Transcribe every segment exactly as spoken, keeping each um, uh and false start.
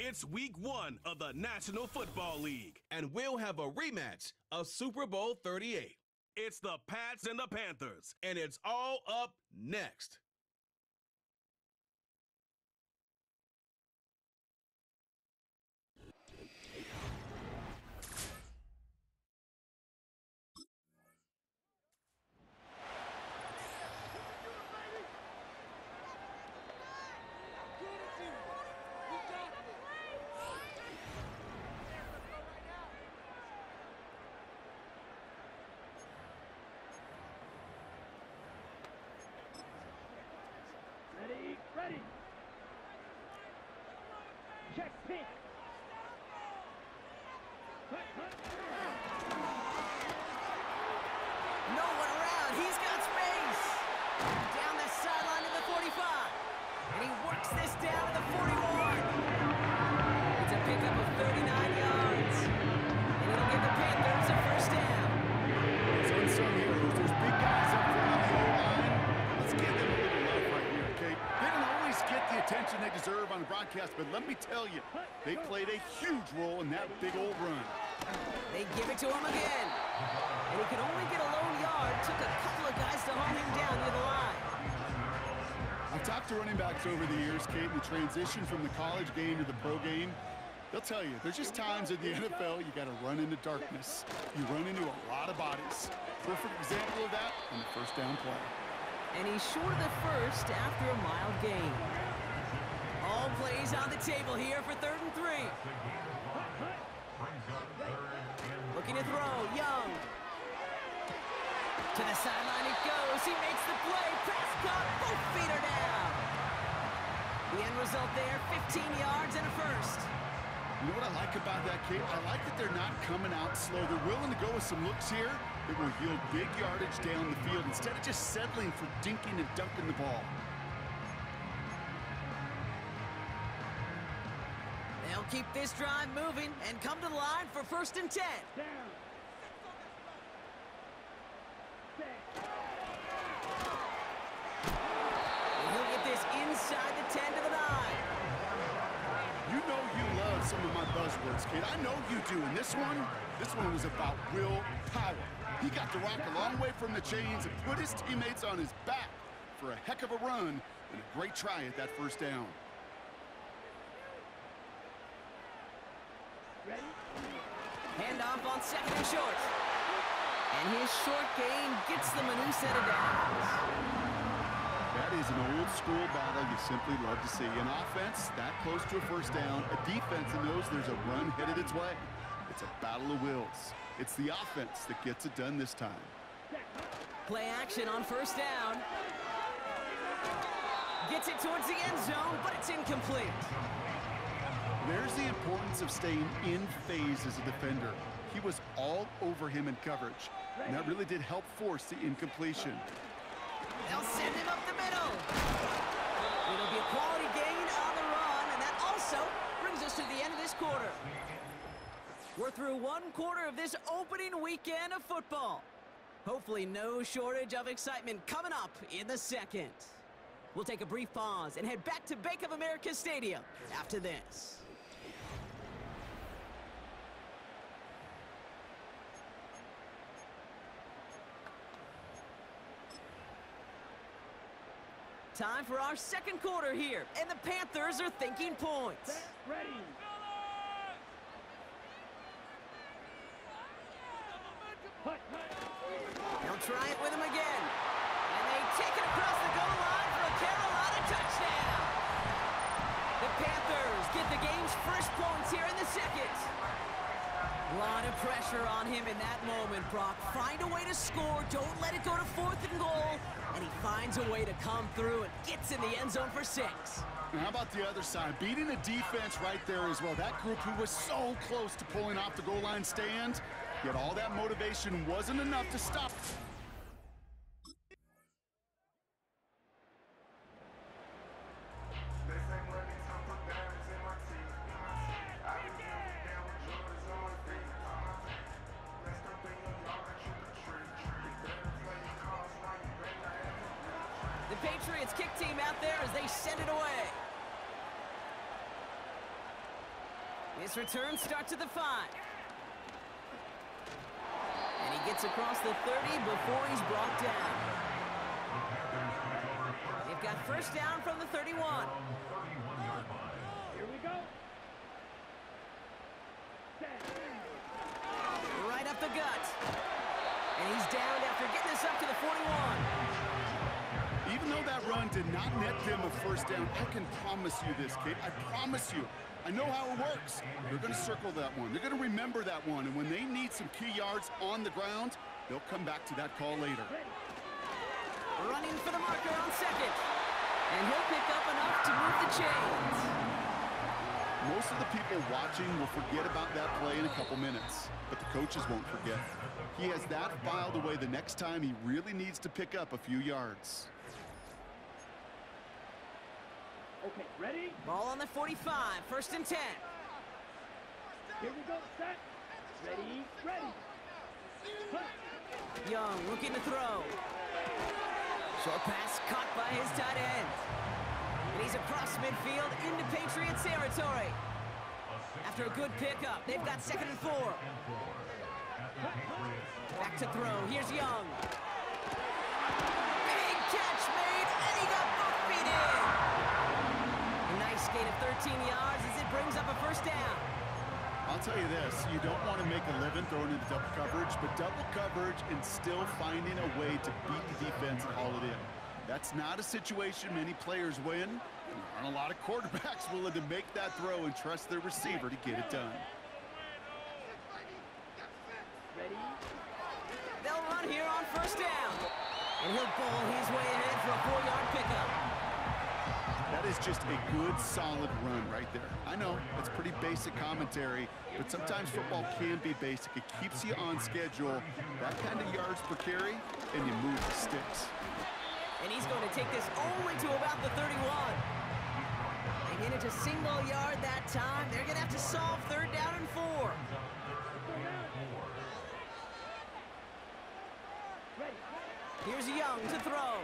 It's week one of the National Football League. And we'll have a rematch of Super Bowl thirty-eight. It's the Pats and the Panthers. And it's all up next. Ready, ready. Check pitch. Cut, cut. No one around. He's got space. Down the sideline to the forty-five. And he works this down to the forty-one. It's a pickup of thirty-nine yards. And it'll give the Panthers a first down. There's unsung heroes. There's big guys up front on the O-line. Let's give them a little love right here, okay? They don't always get the attention they deserve on the broadcast, but let me tell you, they played a huge role in that big old run. They give it to him again. And he could only get a lone yard. Took a couple of guys to haul him down near the line. I've talked to running backs over the years, Kate, and the transition from the college game to the pro game. They'll tell you, there's just times in the N F L you got to run into darkness. You run into a lot of bodies. Perfect example of that on the first down play. And he's short of the first after a mild gain. All plays on the table here for third and three. Looking to throw, Young. To the sideline it goes. He makes the play. Pass caught. Both feet are down. The end result there, fifteen yards and a first. You know what I like about that, Kate? I like that they're not coming out slow. They're willing to go with some looks here that will yield big yardage down the field instead of just settling for dinking and dunking the ball. They'll keep this drive moving and come to the line for first and ten. Down. Set. And he'll get this inside the ten to the nine. You know you love some of my buzzwords, Kate. I know you do. And this one, this one was about will power. He got the rock a long way from the chains and put his teammates on his back for a heck of a run and a great try at that first down. Ready? Handoff on second and short. And his short gain gets them a new set of downs. That is an old school battle you simply love to see. An offense that close to a first down, a defense that knows there's a run headed its way. It's a battle of wills. It's the offense that gets it done this time. Play action on first down. Gets it towards the end zone, but it's incomplete. There's the importance of staying in phase as a defender. He was all over him in coverage, and that really did help force the incompletion. They'll send him up the middle. It'll be a quality gain on the run, and that also brings us to the end of this quarter. We're through one quarter of this opening weekend of football. Hopefully no shortage of excitement coming up in the second. We'll take a brief pause and head back to Bank of America Stadium after this. Time for our second quarter here, and the Panthers are thinking points. Set, ready. Cut, cut. They'll try it with him again. And they take it across the goal line for a Carolina touchdown. The Panthers get the game's first points here in the second. A lot of pressure on him in that moment, Brock. Find a way to score. Don't let it go to fourth and goal. And he finds a way to come through and gets in the end zone for six. And how about the other side? Beating the defense right there as well. That group who was so close to pulling off the goal line stand, yet all that motivation wasn't enough to stop. The Patriots kick team out there as they send it away. This return starts at the five. And he gets across the thirty before he's brought down. They've got first down from the thirty-one. Here we go. Set. Right up the gut. And he's down after getting this up to the forty-one. Even though that run did not net them a first down, I can promise you this, kid. I promise you. I know how it works. They're going to circle that one. They're going to remember that one. And when they need some key yards on the ground, they'll come back to that call later. Running for the marker on second. And he'll pick up enough to move the chains. Most of the people watching will forget about that play in a couple minutes, but the coaches won't forget. He has that filed away the next time he really needs to pick up a few yards. Okay, ready? Ball on the forty-five, first and ten. Here we go, set. Ready, ready. Hunt. Young looking to throw. Short pass caught by his tight end. And he's across midfield into Patriots territory. After a good pickup, they've got second and four. Back to throw, here's Young. Big catch made, and he got both feet in. A nice gain of thirteen yards as it brings up a first down. I'll tell you this, you don't want to make a living throwing into double coverage, but double coverage and still finding a way to beat the defense and haul it in. That's not a situation many players win. And there aren't a lot of quarterbacks willing to make that throw and trust their receiver to get it done. Ready. They'll run here on first down. And he'll bowl his way ahead for a four-yard pickup. That is just a good, solid run right there. I know, it's pretty basic commentary, but sometimes football can be basic. It keeps you on schedule, that kind of yards per carry, and you move the sticks. And he's going to take this only to about the thirty-one. They get it to single yard that time. They're going to have to solve third down and four. Here's Young to throw.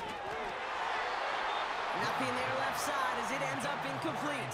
Nothing there left side as it ends up incomplete.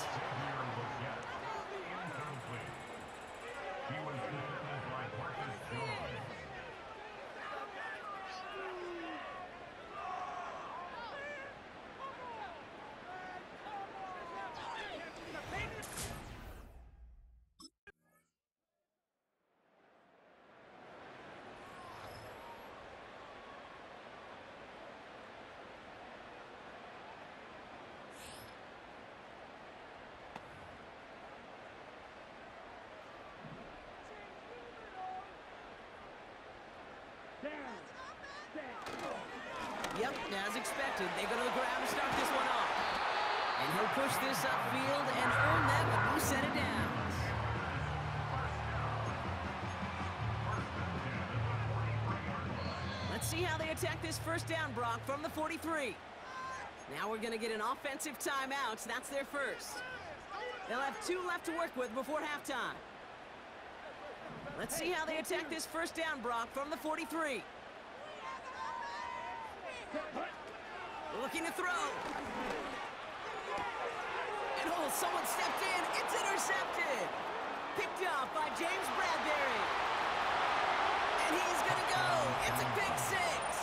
Yep, as expected, they go to the ground to start this one off. And he'll push this upfield and earn them a new set of downs. Let's see how they attack this first down, Brock, from the forty-three. Now we're going to get an offensive timeout, so that's their first. They'll have two left to work with before halftime. Let's see how they attack this first down, Brock, from the forty-three. Looking to throw. And oh, someone stepped in. It's intercepted. Picked up by James Bradbury. And he's going to go. It's a pick six.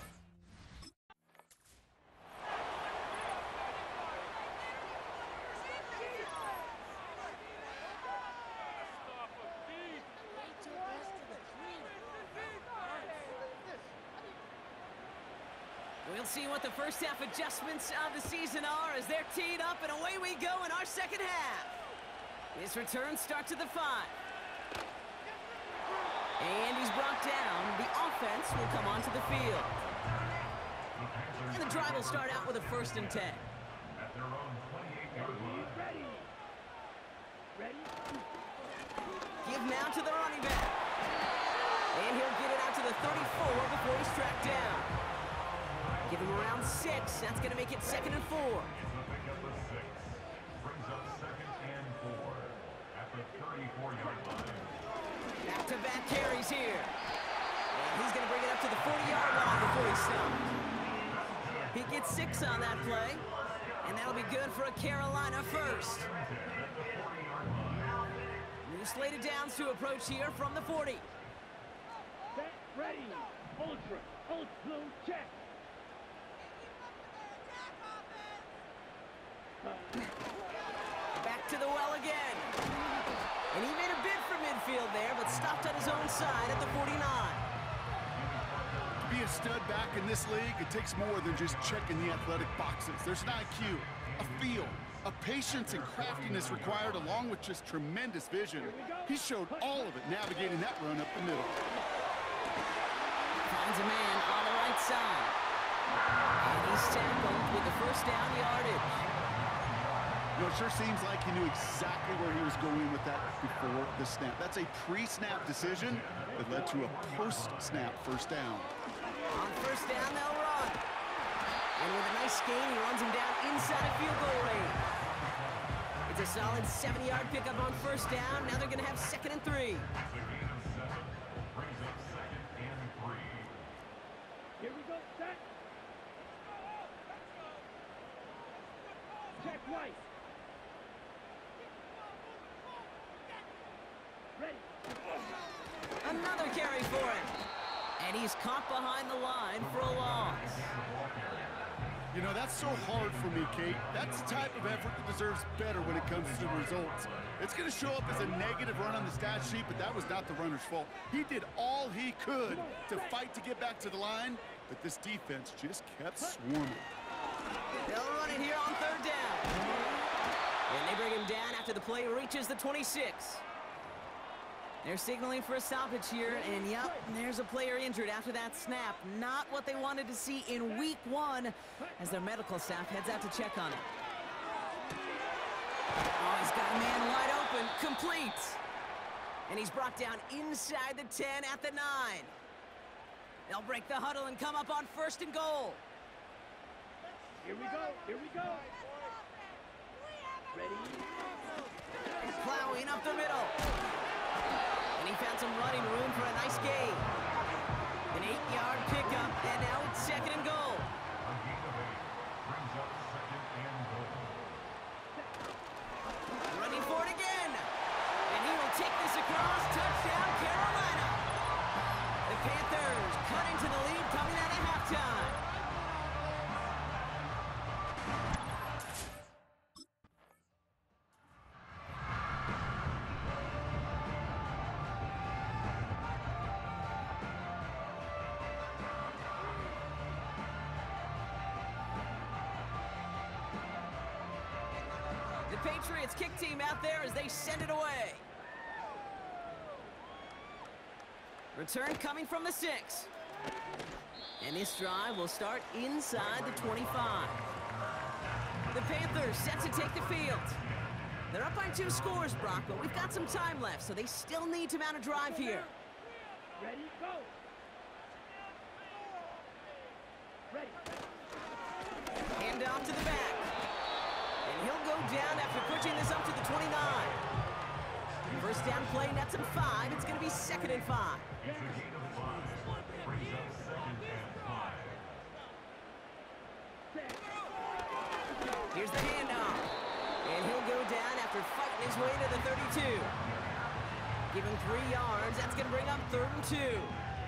We'll see what the first half adjustments of the season are as they're teed up, and away we go in our second half. This return starts at the five. And he's brought down. The offense will come onto the field. And the drive will start out with a first and ten. Ready. Ready. Give now to the running back. And he'll get it out to the thirty-four before he's tracked down. Give him around six. That's going to make it second and four. Back-to-back carries here. And he's going to bring it up to the forty-yard line before he's stopped. He gets six on that play. And that'll be good for a Carolina first. slated downs to approach here from the forty. Set, ready. Ultra, ultra, check. Back to the well again. And he made a bid for midfield there, but stopped on his own side at the forty-nine. To be a stud back in this league, it takes more than just checking the athletic boxes. There's an I Q, a feel, a patience and craftiness required, along with just tremendous vision. He showed all of it navigating that run up the middle. Finds a man on the right side. And he's tackled with the first down yardage. You know, it sure seems like he knew exactly where he was going with that before the snap. That's a pre-snap decision that led to a post-snap first down. On first down, they'll run. And with a nice gain, he runs him down inside field goal range. It's a solid seventy-yard pickup on first down. Now they're going to have second and three. Here we go, set. Check right. Ready. Another carry for him. And he's caught behind the line for a loss. You know, that's so hard for me, Kate. That's the type of effort that deserves better when it comes to the results. It's going to show up as a negative run on the stat sheet, but that was not the runner's fault. He did all he could to fight to get back to the line, but this defense just kept swarming. They'll run it here on third down. And they bring him down after the play reaches the twenty-six. They're signaling for a stoppage here, and yep, there's a player injured after that snap. Not what they wanted to see in week one as their medical staff heads out to check on him. Oh, he's got a man wide open, complete. And he's brought down inside the ten at the nine. They'll break the huddle and come up on first and goal. Here we go, here we go. Ready. Plowing up the middle. And he found some running room for a nice gain. An eight-yard pickup, and now it's second and goal. Running for it again. And he will take this across. Touchdown, Carolina. The Panthers cutting to the lead coming out of halftime. The Patriots kick team out there as they send it away. Return coming from the six. And this drive will start inside the twenty-five. The Panthers set to take the field. They're up by two scores, Brock, but we've got some time left, so they still need to mount a drive here. Ready, go. Ready. Hand off to the back. And he'll go down after pushing this up to the twenty-nine. First down play, nets him five. It's going to be second and five. Here's the handoff. And he'll go down after fighting his way to the thirty-two. Give him three yards. That's going to bring up third and two.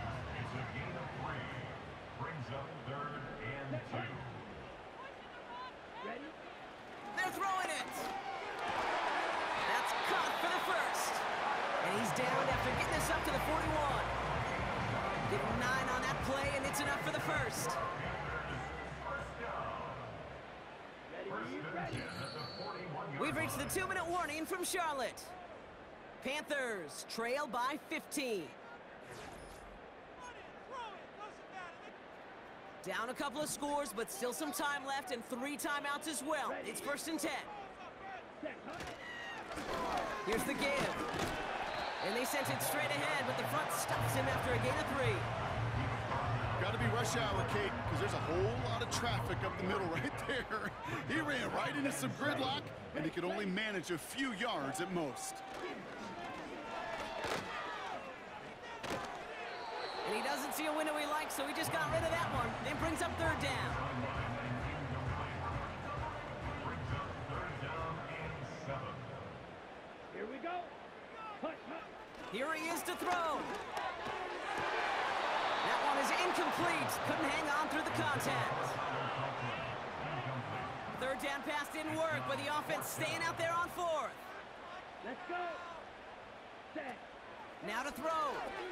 Ready. They're throwing it. That's caught for the first. And he's down after getting this up to the forty-one. Give him nine on that play, and it's enough for the first. We've reached the two-minute warning from Charlotte. Panthers trail by fifteen. Down a couple of scores, but still some time left and three timeouts as well. It's first and ten. Here's the give. And they sent it straight ahead, but the front stops him after a gain of three. Got to be rush hour, Kate, because there's a whole lot of traffic up the middle right there. He ran right into some gridlock, and he could only manage a few yards at most. And he doesn't see a window he likes, so he just got rid of that one. Then brings up third down. Here we go. Push. Here he is to throw. That one is incomplete. Couldn't hang on through the contact. Third down pass didn't work, but the offense staying out there on fourth. Let's go. Set. Now to throw.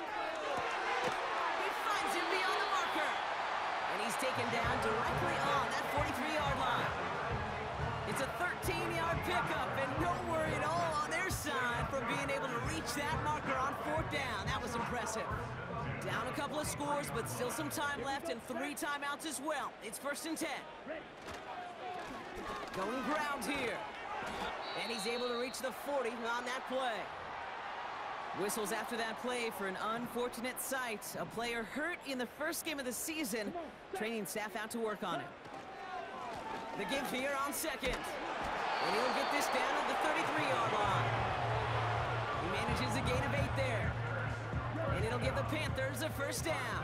He finds him beyond the marker. And he's taken down directly on that forty-three-yard line. It's a thirteen-yard pickup, and no worry at all on their side from being able to reach that marker on fourth down. That was impressive. Down a couple of scores, but still some time left and three timeouts as well. It's first and ten. Ready. Going ground here. And he's able to reach the forty on that play. Whistles after that play for an unfortunate sight. A player hurt in the first game of the season. Training staff out to work on it. The give here on second. And he'll get this down at the thirty-three-yard line. He manages a gain of eight there. And it'll give the Panthers a first down.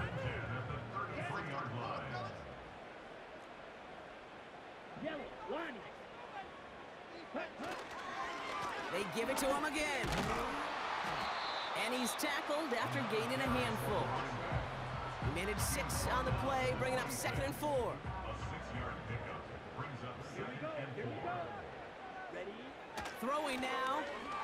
Yellow. Lonnie. Hut, hut. They give it to him again. And he's tackled after gaining a handful. He managed six on the play, bringing up second and four. Here we go. Here we go. Ready. Throwing now.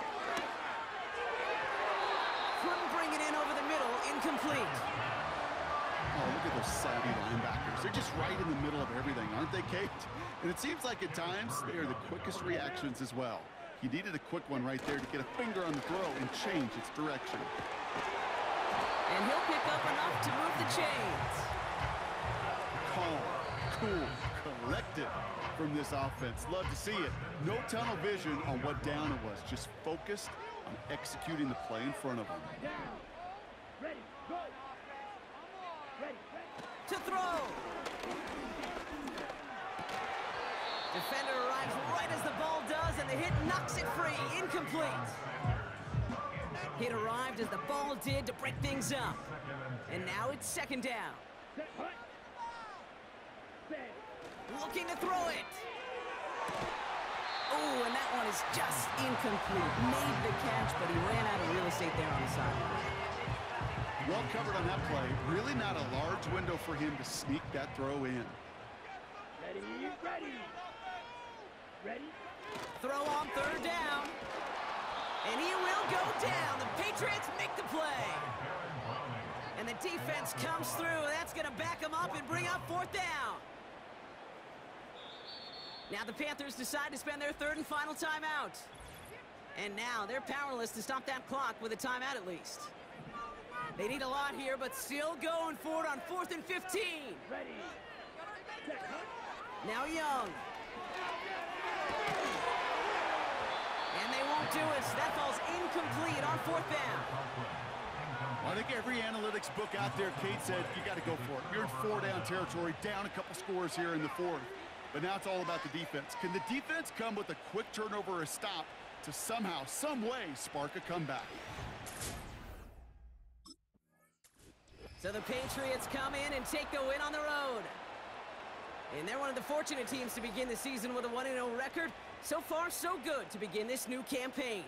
Couldn't bring it in over the middle. Incomplete. Oh, look at those savvy linebackers. They're just right in the middle of everything, aren't they, Kate? And it seems like at times they are the quickest reactions as well. He needed a quick one right there to get a finger on the throw and change its direction. And he'll pick up enough to move the chains. Calm, cool, collected from this offense. Love to see it. No tunnel vision on what down it was. Just focused on executing the play in front of him. Down. Ready. Go. Ready. Ready. To throw. Defender arrives right as the ball does, and the hit knocks it free. Incomplete. Hit arrived as the ball did to break things up. And now it's second down. Set. Hut. Set. Looking to throw it. Oh, and that one is just incomplete. Made the catch, but he ran out of real estate there on the sideline. Well covered on that play. Really not a large window for him to sneak that throw in. Ready. Ready. Ready. Throw on third down. And he will go down. The Patriots make the play. And the defense comes through. That's going to back them up and bring up fourth down. Now the Panthers decide to spend their third and final timeout. And now they're powerless to stop that clock with a timeout at least. They need a lot here, but still going forward on fourth and fifteen. Ready. Set. Hut. Now Young. And they won't do it. That falls incomplete on fourth down. I think every analytics book out there, Kate said, you got to go for it. You're in four-down territory, down a couple scores here in the fourth. But now it's all about the defense. Can the defense come with a quick turnover or a stop to somehow, some way, spark a comeback? So the Patriots come in and take the win on the road. And they're one of the fortunate teams to begin the season with a one and oh record. So far, so good to begin this new campaign.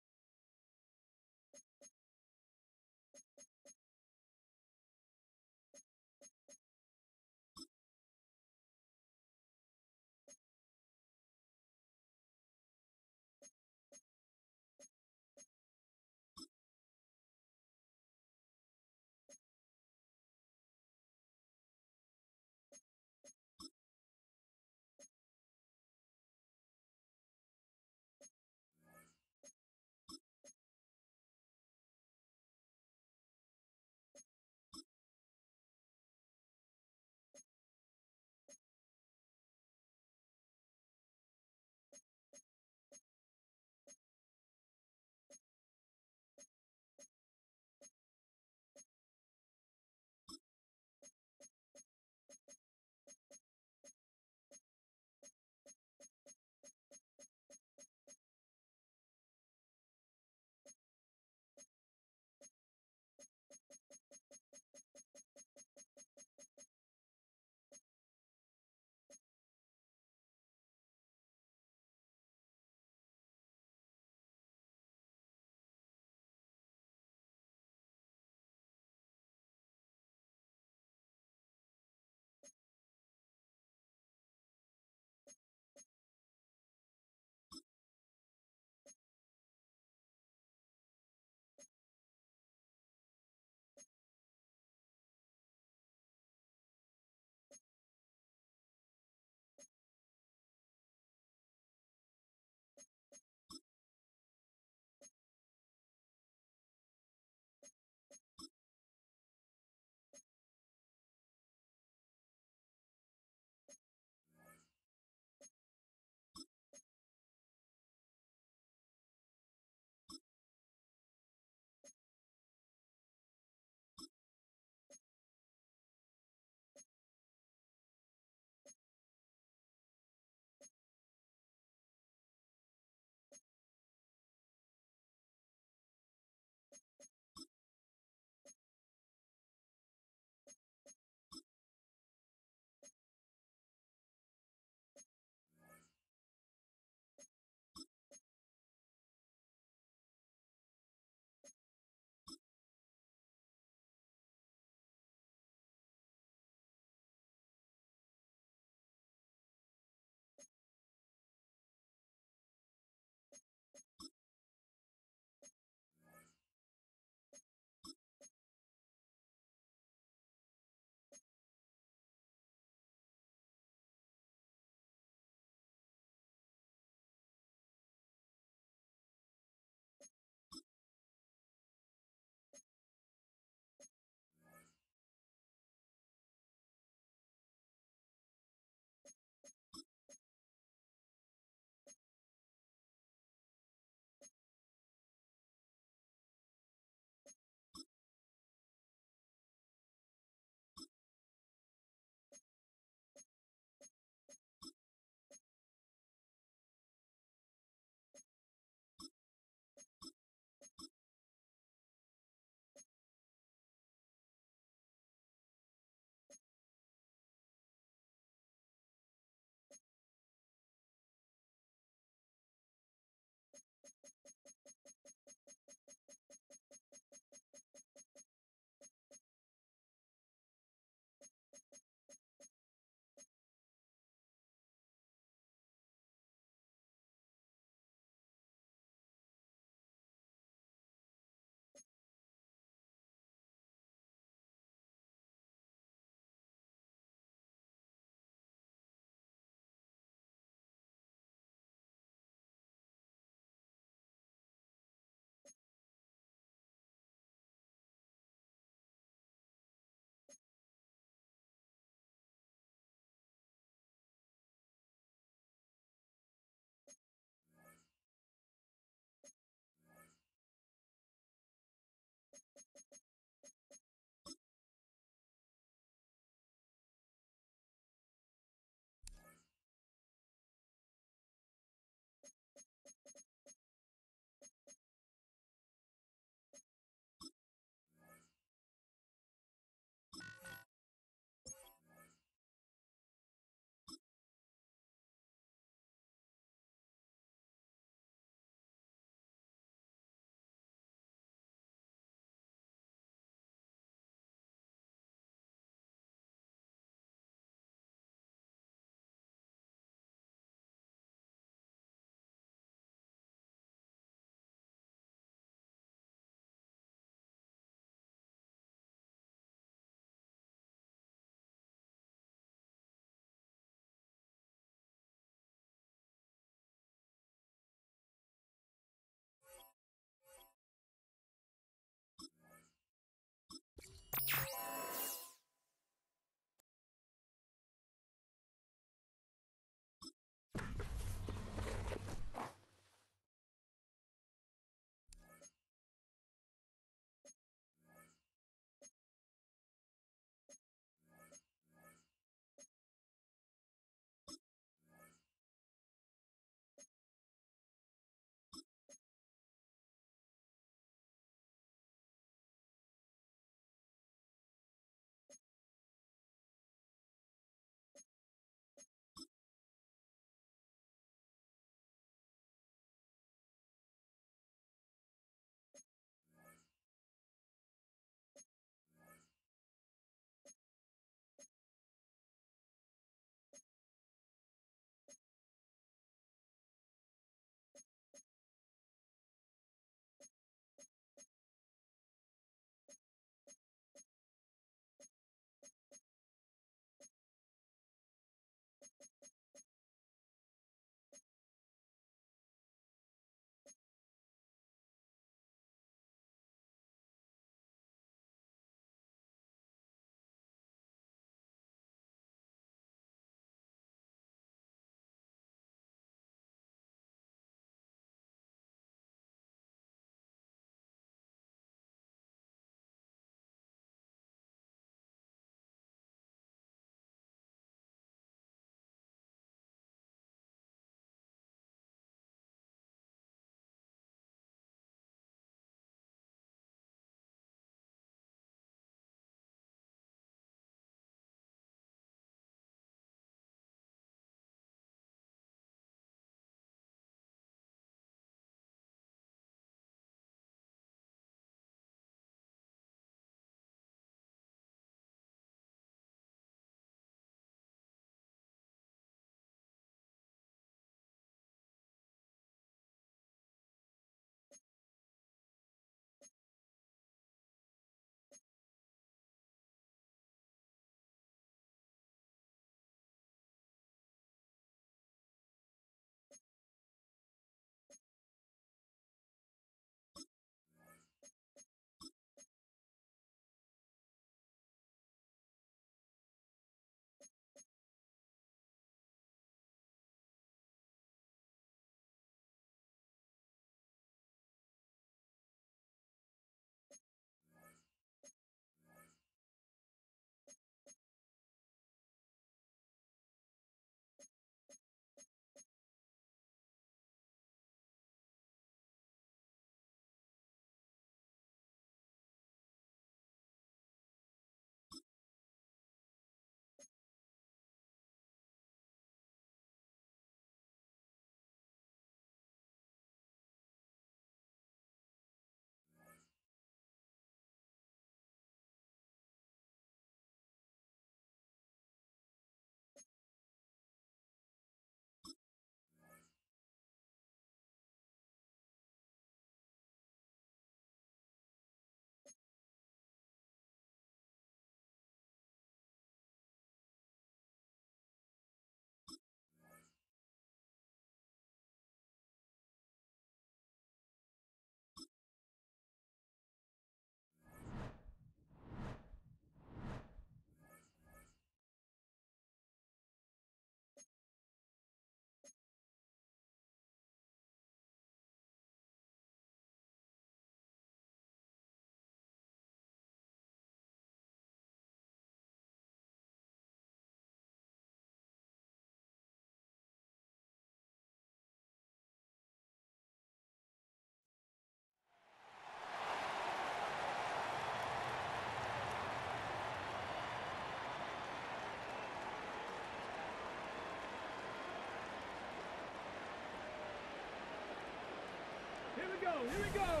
Here we go.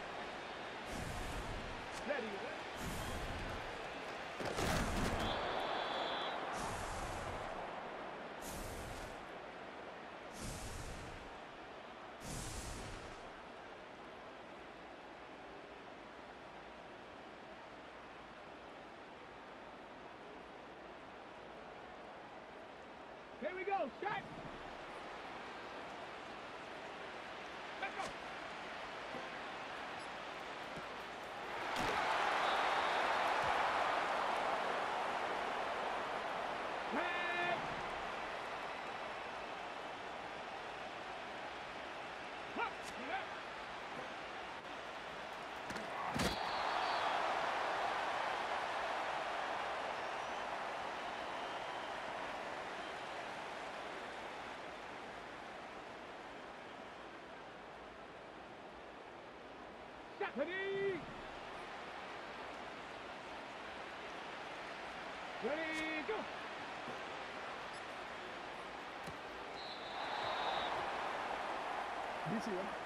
Ready. Here we go. Shot. Let's go. Tag. Hop. Get up. Shot. Ready. Ready, go. You see him?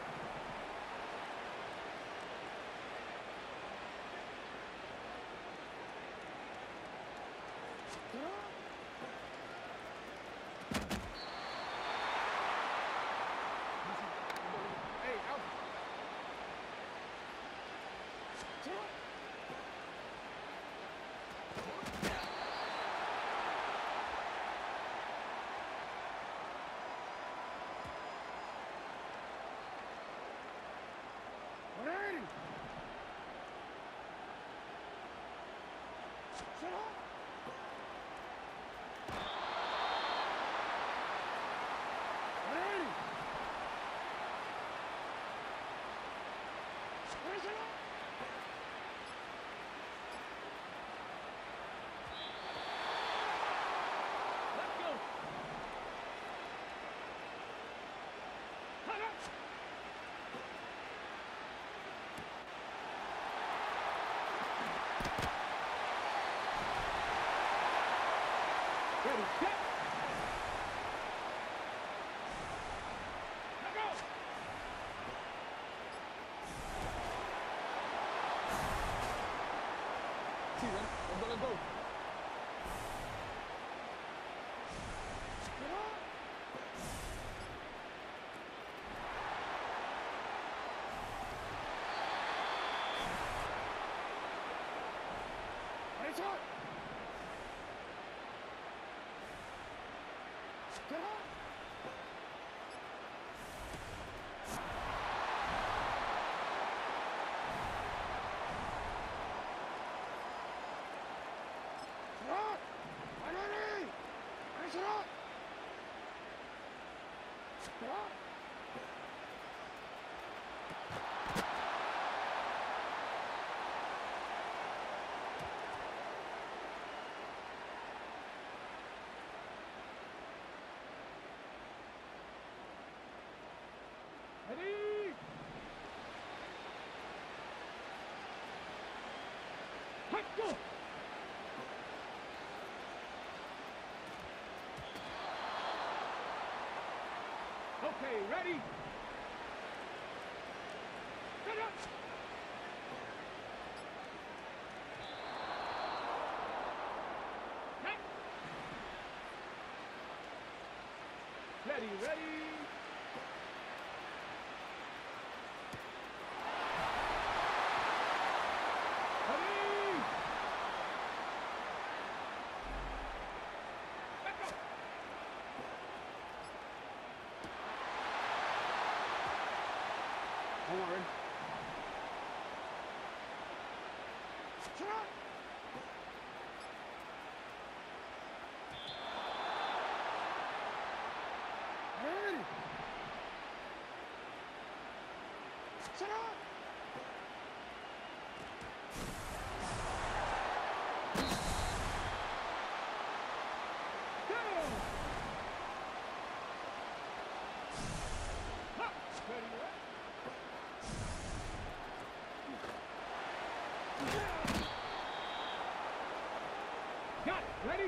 Hey, out. Ready. Shut up. Ready. Raise it up. Let's go. Hut up. Ready, set. Let go. See them. I'm gonna go. Get up. Ready, set. Get up. Get up. I'm ready. Raise it up. Get up. Ready. Hut, go. Okay, ready. Get up. Hey. Ready, ready. Ready. Let's go. Don't worry. Shut up. Ready. Shut up. Go. Hop. Ready, ready. Got it. Ready?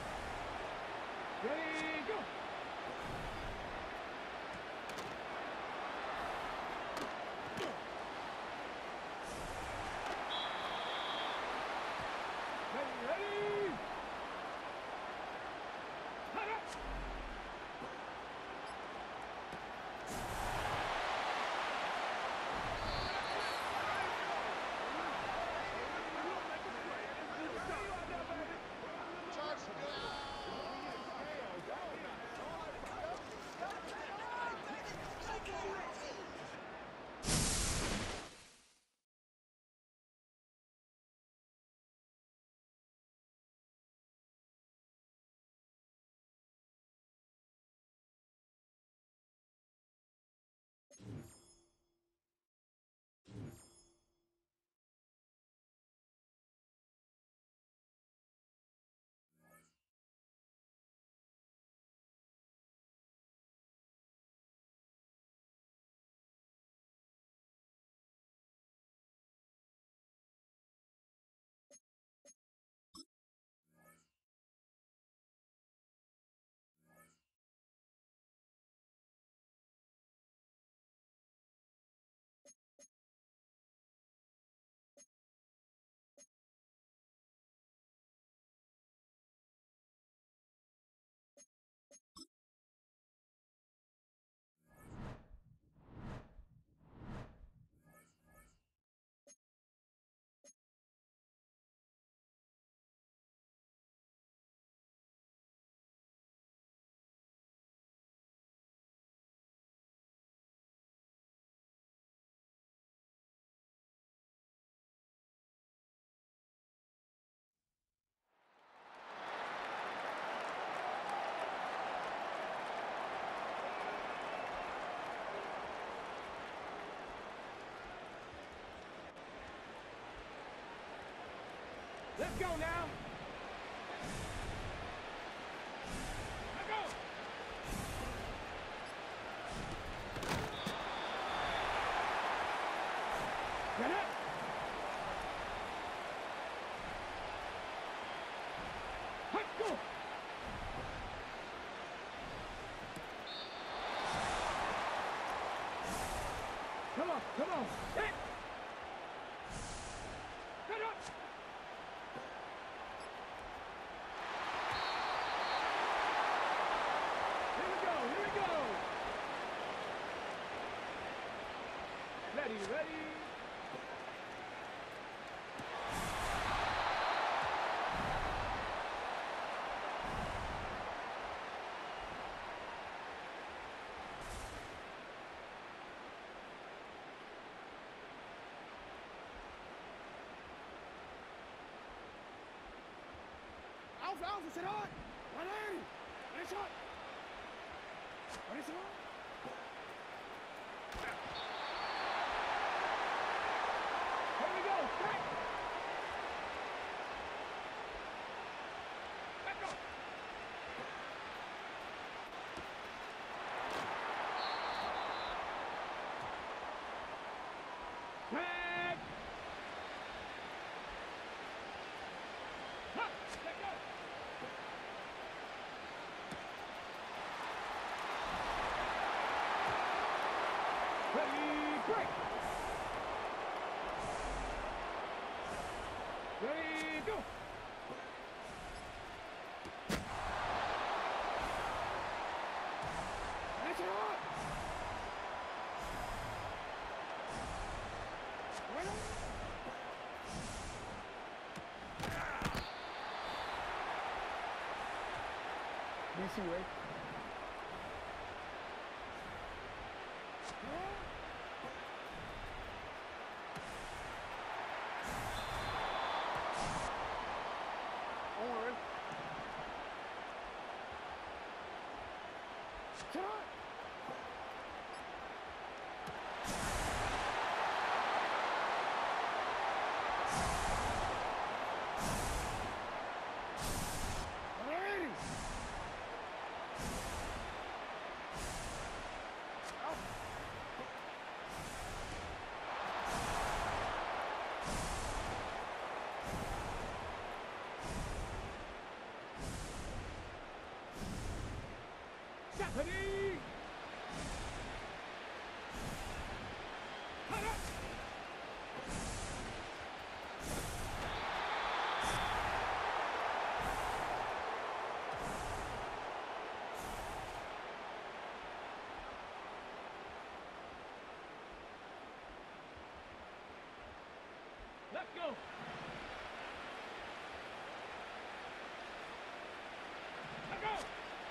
Ready, go. Let's go now. Let's go. Get it. Let's go. Come on, come on. Hit. Get up. Here we go, here we go. Ready, ready. Alpha, Alpha, sit on! one eighty! Finish up! Finish it up! Here we go! Strike! Let's go! Tag! Huh! Let go! Ready, break! Ready, go! Finish it up! Right on! D C, right? Onward. Shut up! Alrighty! Out. Stephanie! Cut it! Let's go! Let's go!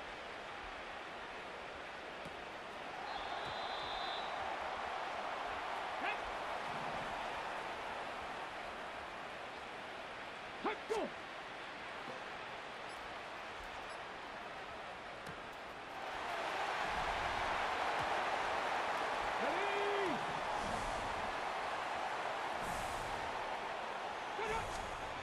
Let's go! Ready! Get up!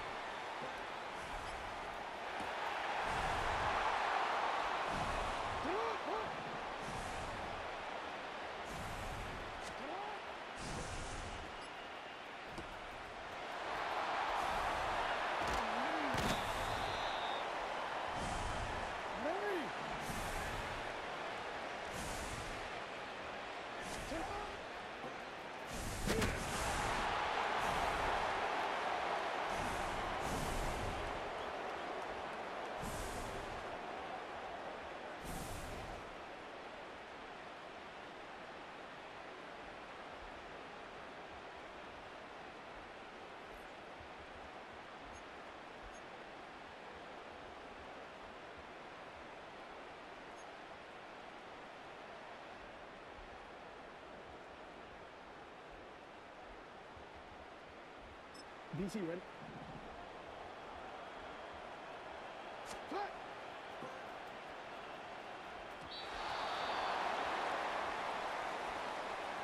Get up! Up! Get up! Ready! Get up! D C, ready? Cut!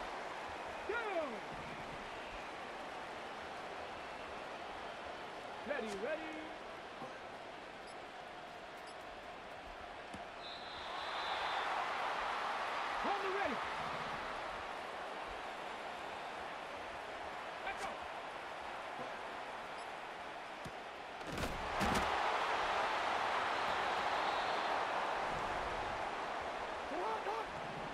Go! Ready, ready. Hold it ready. Let's go. Come on, come on.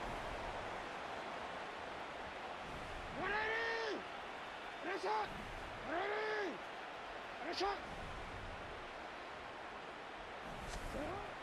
one eighty. And a shot. one eighty. And a shot. Come on.